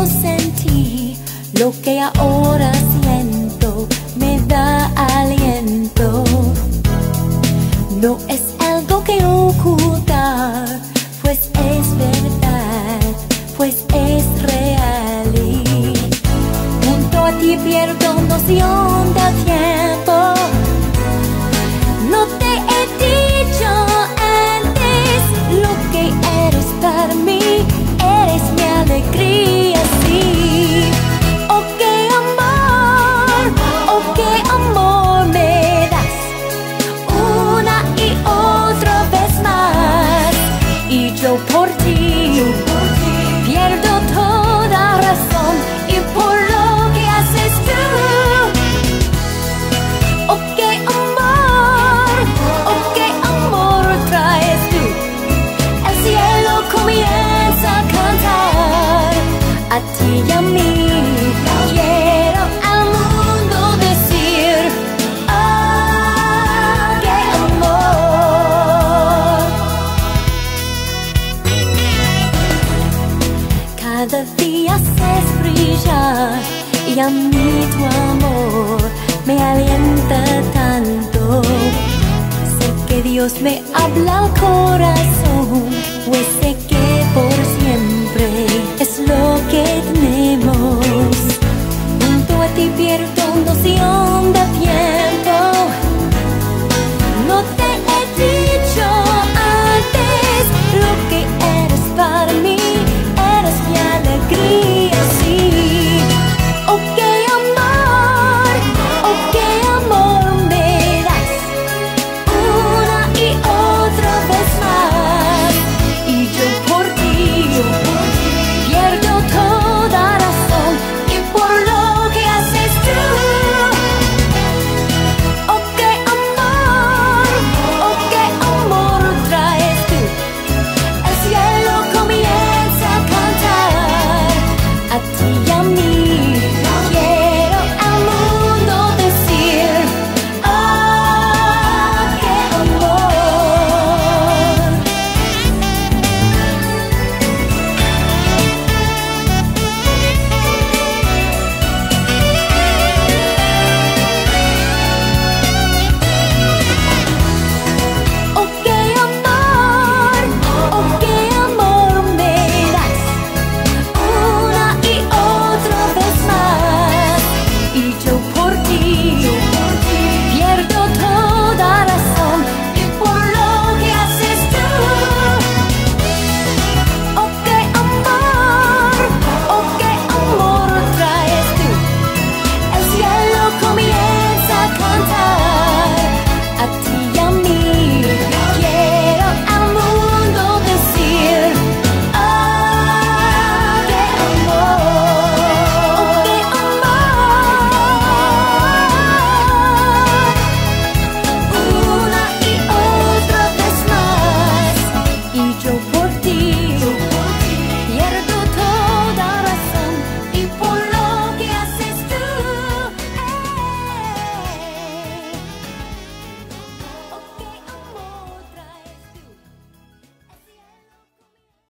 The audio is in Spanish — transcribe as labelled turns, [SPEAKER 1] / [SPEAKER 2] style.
[SPEAKER 1] sentí lo que ahora siento, me da aliento. No es algo que ocultar, pues es verdad, pues es real. Y junto a ti pierdo noción del tiempo. No te he dicho antes lo que eres para mí, eres mi alegría, sí. Oh, qué amor me das, una y otra vez más. Y yo por ti pierdo toda razón, y por lo que haces tú. Oh, qué amor traes tú. El cielo comienza a cantar a ti y a mí. Quiero al mundo decir: ah, qué amor. Cada día haces brillar, y a mí tu amor me alienta tanto. Sé que Dios me habla al corazón, pues sé que por siempre es lo que tenemos. Junto a ti pierdo noción